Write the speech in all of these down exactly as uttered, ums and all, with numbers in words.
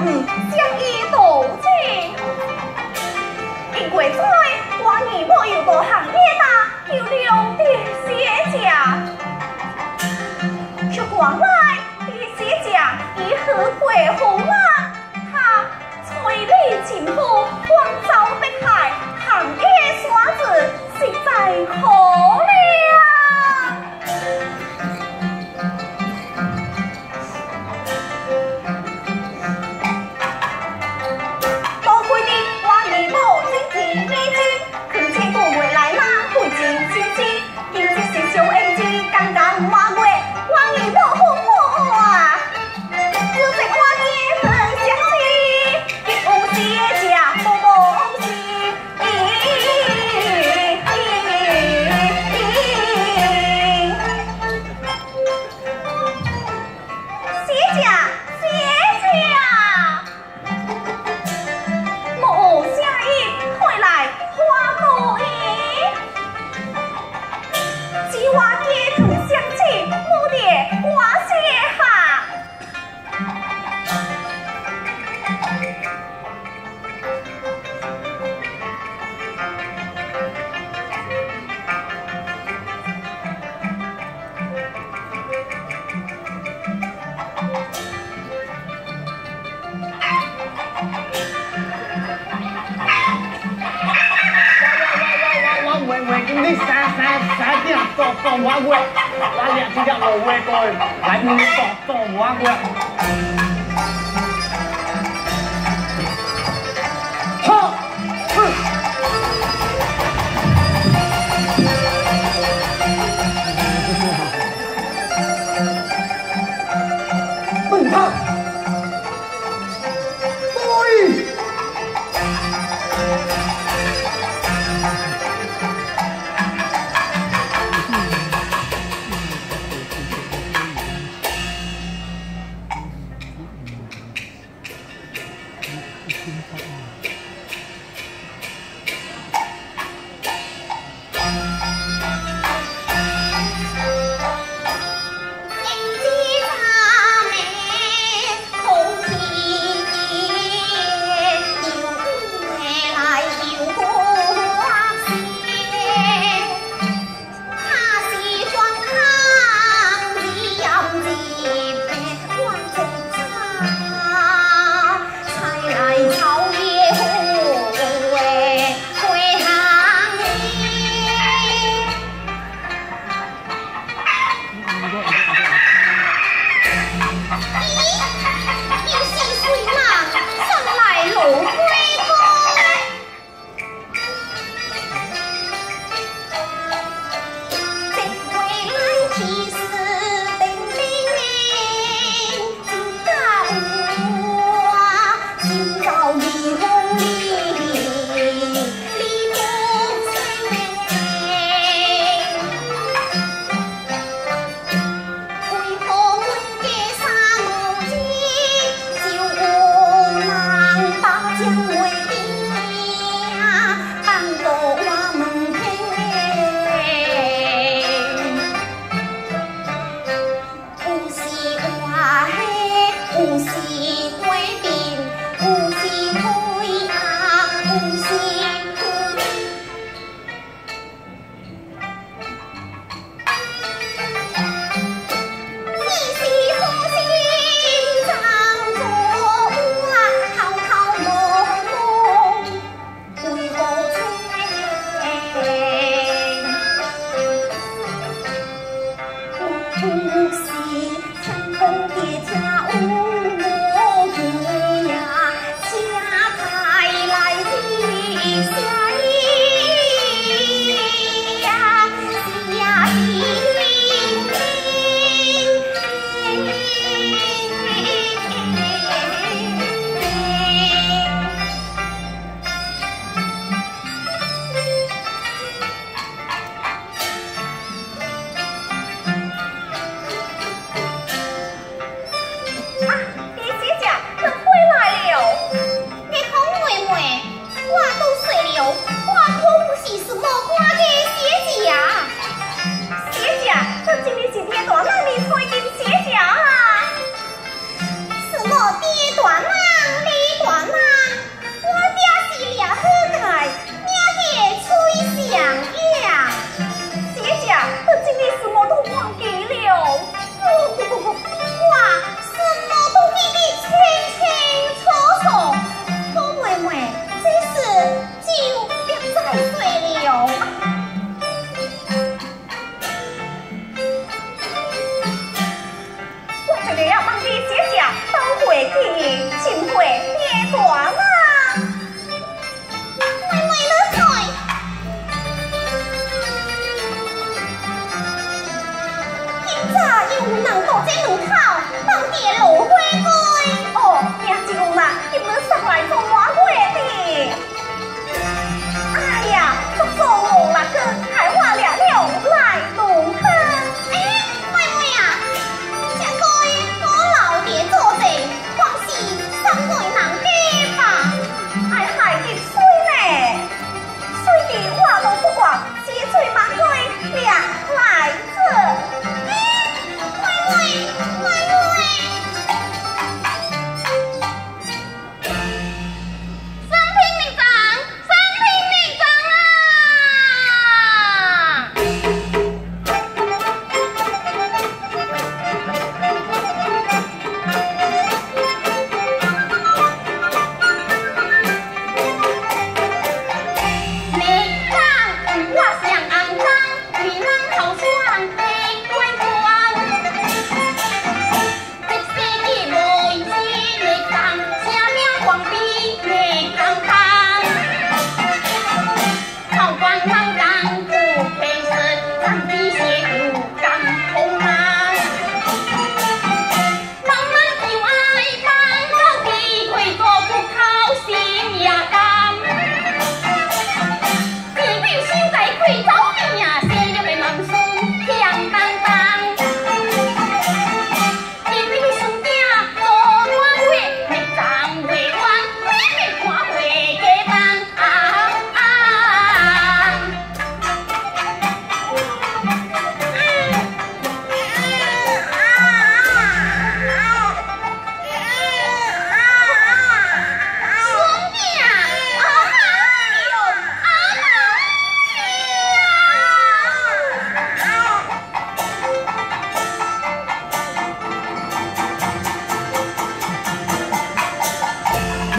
儿相依度情。因为在我儿母有个行业大，有两的写家，却讲来的写家以何贵红啊？他翠丽情妇，光照碧海，行业耍子实在可怜。 你三三三点做做我月，我两只只无话过，来你做做我月。好，哼。笨他。对。 草原。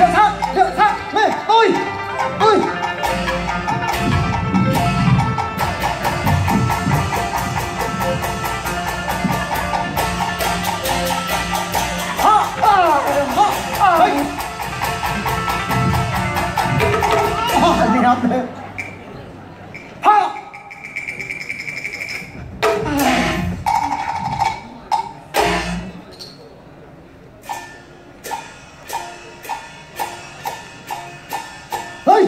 热菜，热菜，咩？对，对。好，啊，好，啊，啊，娘的，好。哎，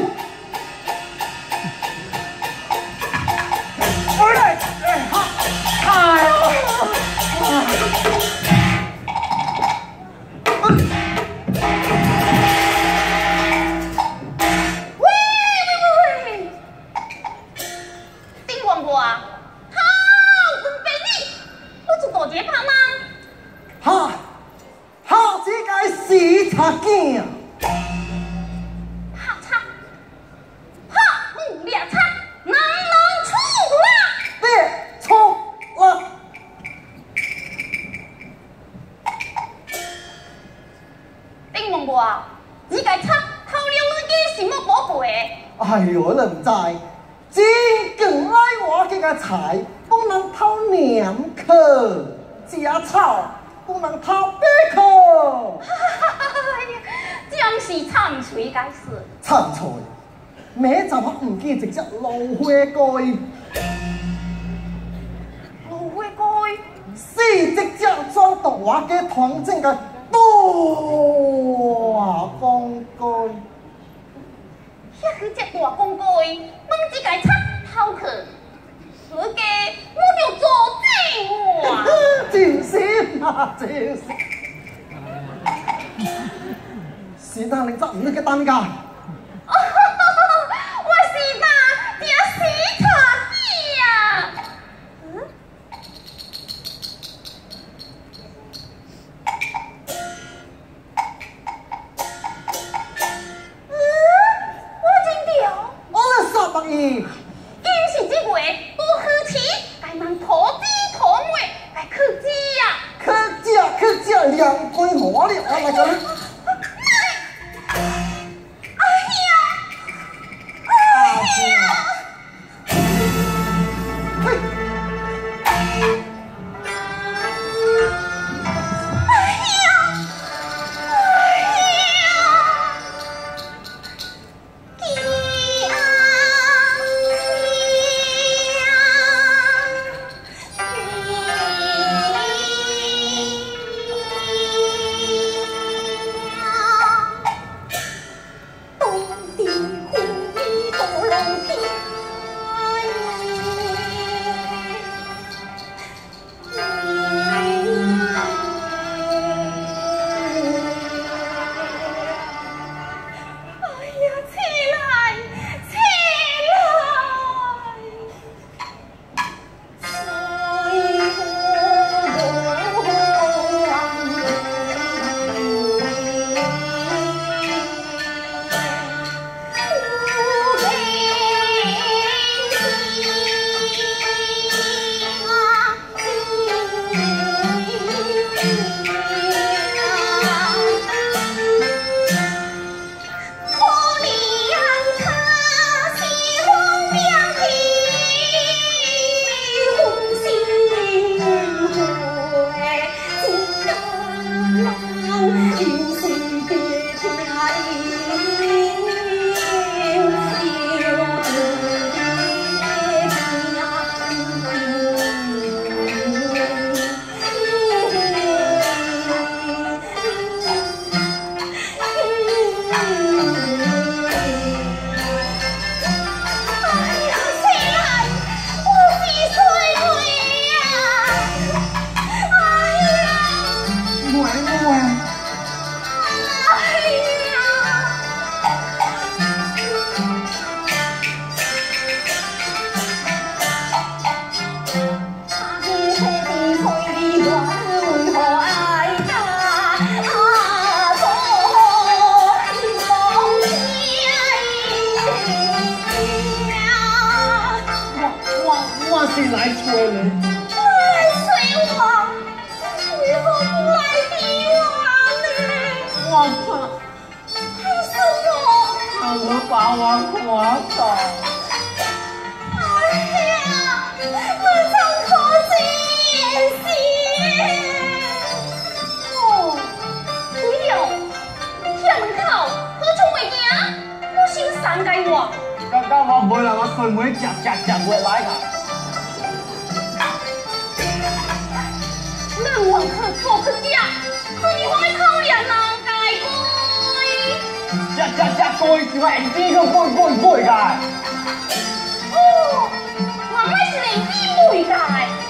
回来，哎，好，哎呦， 喂喂喂喂，丁光哥啊，好，准备你，我做大姐怕吗？ 哈，好这个死茶囝啊！ 好差，好五两差，能能出啦！ 别错了。 丁光哥啊，你个差偷了我嘅什么宝贝？ 哎呦，人在真更爱我这个菜，不能偷两颗，假草不能偷八颗。 真是惨水该死！ 惨菜，每集我唔见直接芦花盖， 芦花盖， 四只只装大嘅团整嘅大公鸡。 遐去只大公鸡，问这个插头去，我嘅我就做正我。 就是嘛，就是。是但你執唔到嘅單價。 我是哪只死茶鸡呀？嗯？嗯？我真掉。 我嚟十百億。 因是这月不好吃，该忙投资同位来去吃呀。 去食去食兩龜河了，我嚟講。是来催你。 来催我？为何不来逼我呢？ 我怕还是我？ 他我把我看到。 哎呀，我真可惜哦，对了，天门口何处为行？我想三界话。 刚刚我没啦，我顺会夹夹夹过来噶。 人王可做去食，可以我考验人界龟。 夹夹夹龟就係呢個龜龜龜噶。 哦，原來是嚟姊妹界。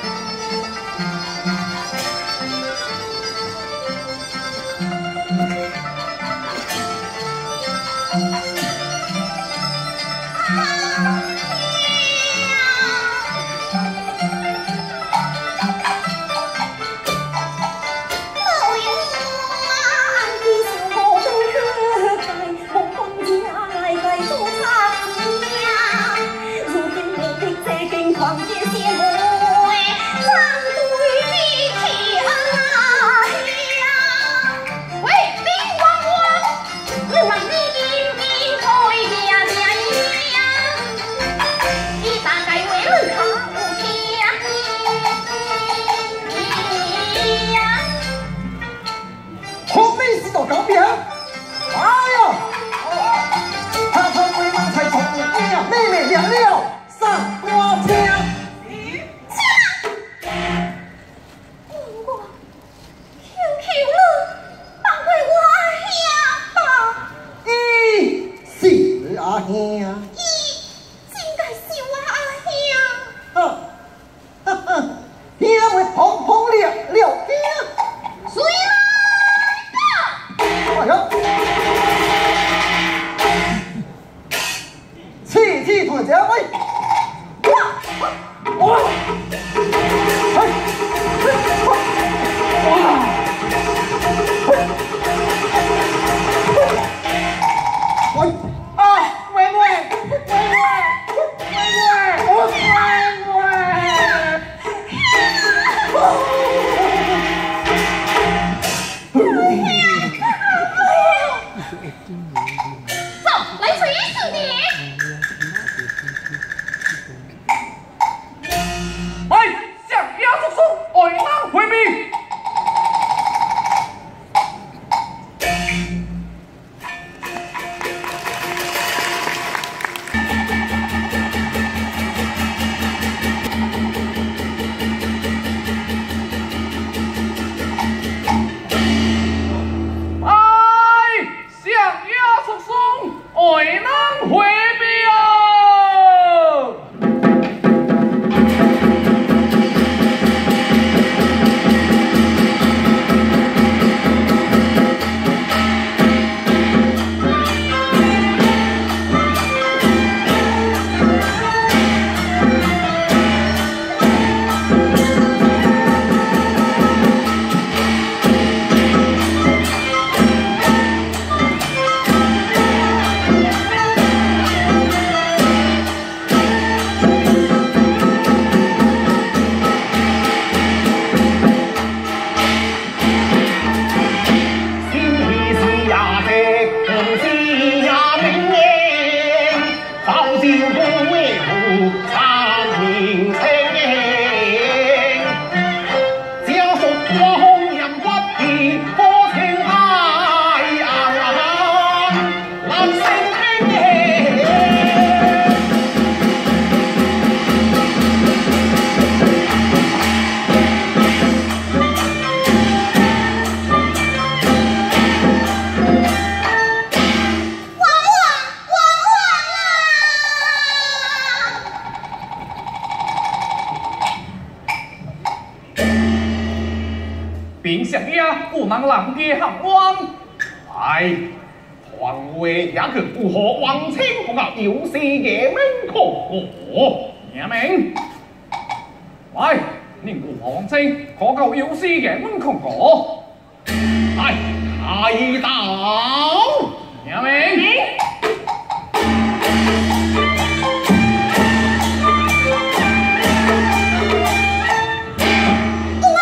并想呀，不能让夜行冤。哎，团会也去不和王清同啊，有事夜门口哦，明明？喂，你不和王清，可够有事夜门口哦？哎，开刀，明明？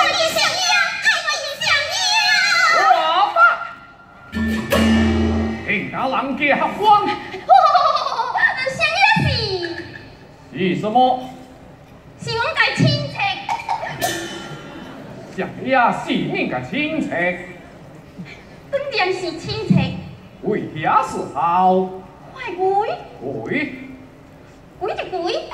天天家人家合欢。 想也是， 是什么？ 是阮家亲戚。 想也是你个亲戚， 当然是亲戚。 为遐是好。 快跪， 跪， 跪就跪。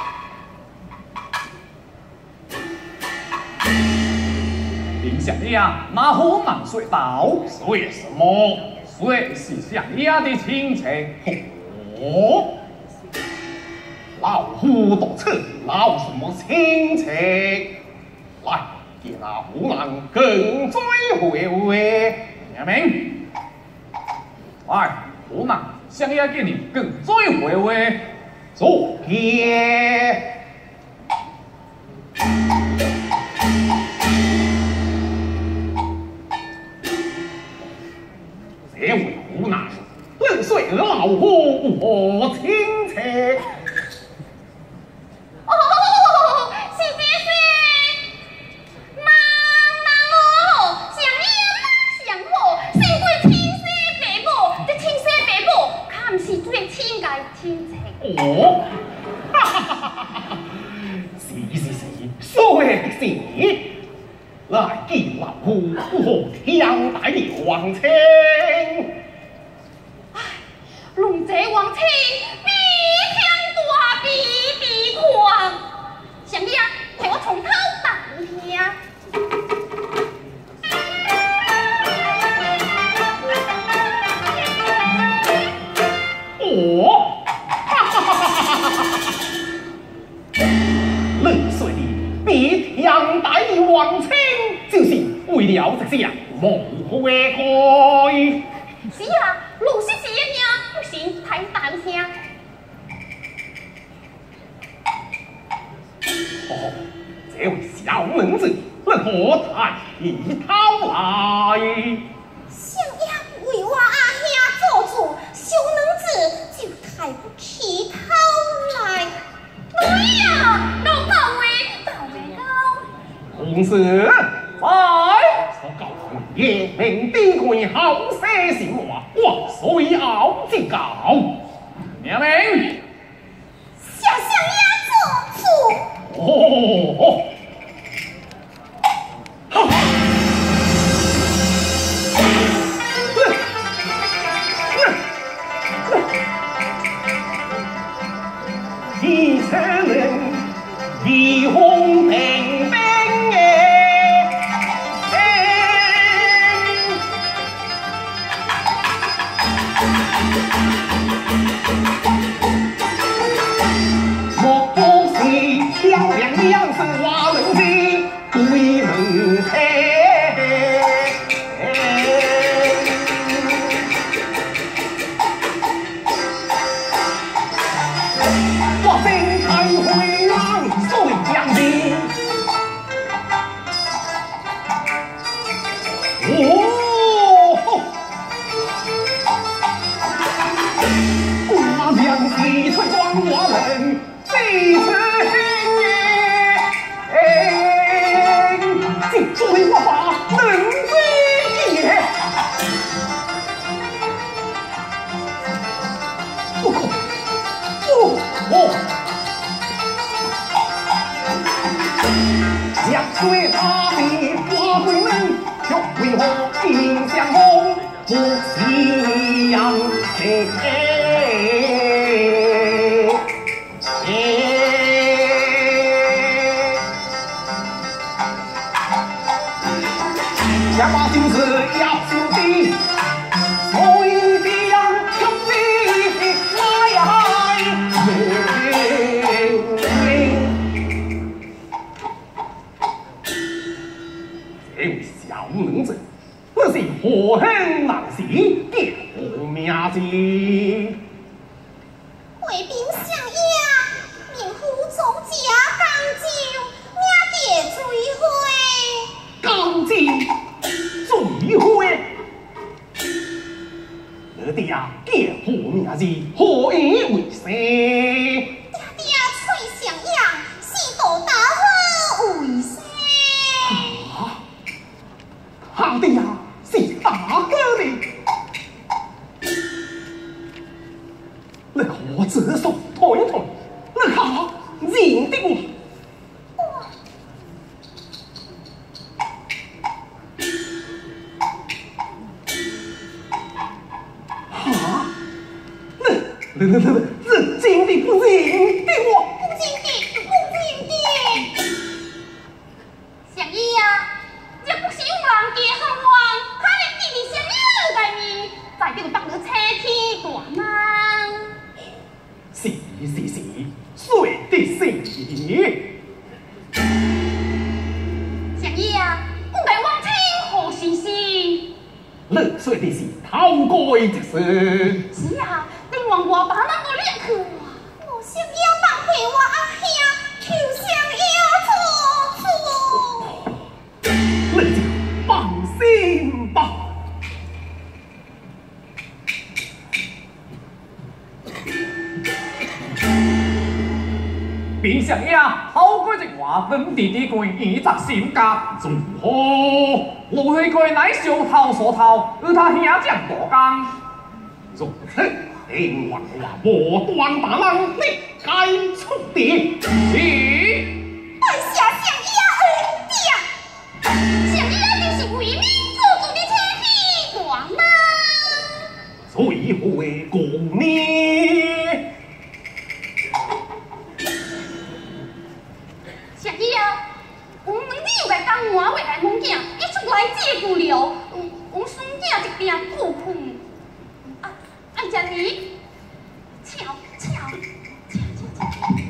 林想也马虎满水道，为什么？谁是想也的亲戚？哦。老夫多次闹什么亲戚？来，给那湖南更追回回，明明？来，湖南想要给你更追回回，坐here。这位湖南人岁老夫我亲戚。哦，哈哈哈哈哈！是是是，说的是。来见老夫，我天大的王亲。 唉，龙姐王亲，比天大，比地宽。想你啊，陪我从头打听。 哦。冷水的比天大的王亲，就是为了这些无悔改。 是啊，老师是一样，不行太大声。 哦，这位小能子，能何抬起头来？ 想要为我阿兄做主，小能子就抬不起头来。对呀，老高位，高位高。 同时，来，我告诉你，夜明帝贵好些什么？万岁傲之高，明明？ 小想要做主。 哦。一车人，一红平平莫不是漂亮的样子话能知对门开。对他的花贵人，却为何印象中不一样？想法就是要兄弟，所以这样兄弟来来。这位小能子，那是何恨难事，点何名字？ 贵宾相邀，民夫总家刚就，命别追悔。 刚进追悔，我爹点何名字？何以为生？ 爹爹崔相邀，是道大好为生。 啊，好的呀，是大哥的。 可这手推推，你看认得我。 来来来来，认真的不认得我？ 不认得，不认得。小姨呀，若不是有人家很旺，看你弟弟小姨在面，在这个放了车天大忙。 是是是，说的是。 小姨呀，我该往清何时是？ 你说的是头盖之事。 是啊。 另外我把那个两去，我想要放陪我阿兄，就想要处处。 你就放心吧。便想呀，好鬼一话，本弟弟关二十性格如何？落去过乃上头所头，与他兄长大江，如此。 天王话无端打人，你该出点是。 在下想要恩典，想要就是为民做主的车体大吗？ 谁会讲呢？ 小姨啊，我们你又来讲我未来梦想，一出来借不了，嗯，我孙家一点苦苦。 按家你，瞧瞧，瞧瞧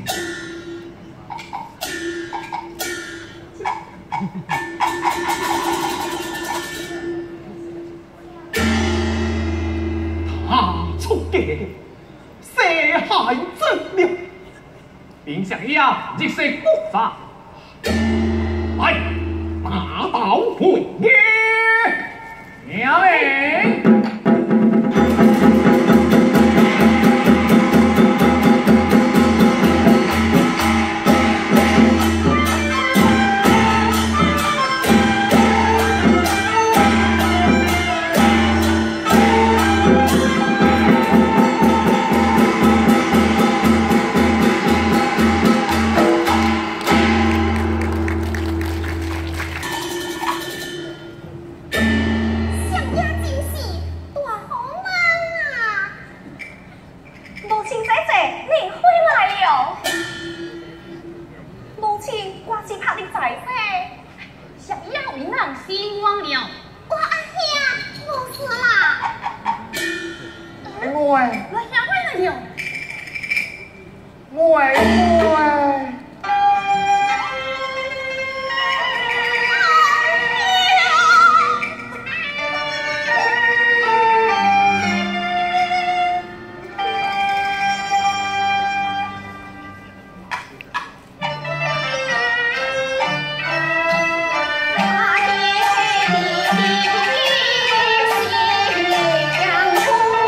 他出家，谁害真了？并想要一些复杂，来打倒会耶！娘嘞！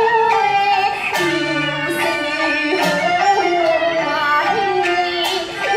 啊！